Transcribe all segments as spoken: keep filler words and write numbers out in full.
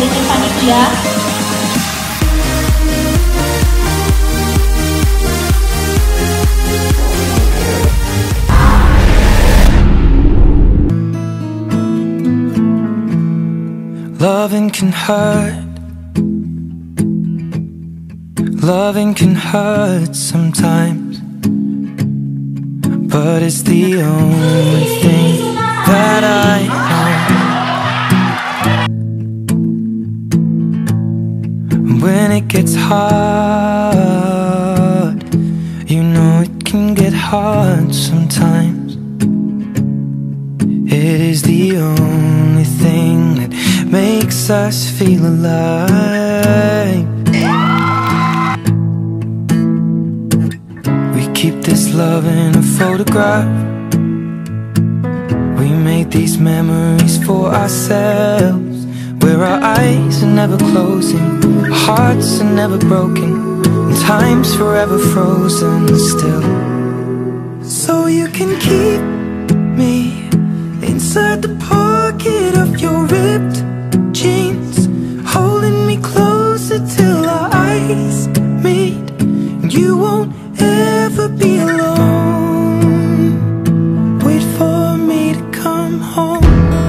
dari tim panitia. Loving can hurt. Loving can hurt sometimes, but it's the only thing that I know. When it gets hard, you know it can get hard sometimes. It is the only thing that makes us feel alive. We keep this love in a photograph. We make these memories for ourselves, where our eyes are never closing, our hearts are never broken, and time's forever frozen still. So you can keep me inside the pocket of your ripped jeans, holding me closer till our eyes meet, and you won't ever be alone. Wait for me to come home.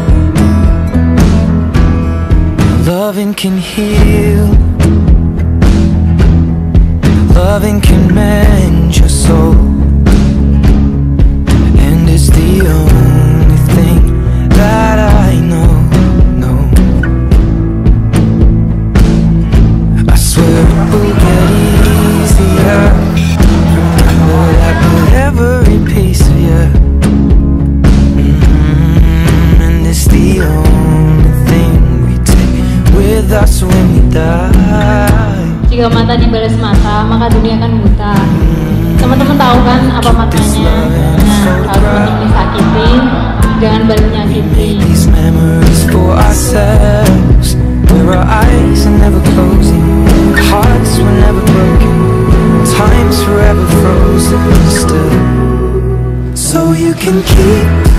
Loving can heal. Loving can mend your soul, and it's the only thing that I know, know. I swear it will get easier. Remember that with every piece of you. Mm-hmm. And it's the only thing we take with us when we die. Jika mata dibalas mata, maka dunia akan buta. Teman-teman tahu kan apa maknanya? Nah, kalau teman-teman disakitin, jangan balik nyakitin. These memories for ourselves, where our eyes are never closing, hearts were never broken, time's forever frozen still. So you can keep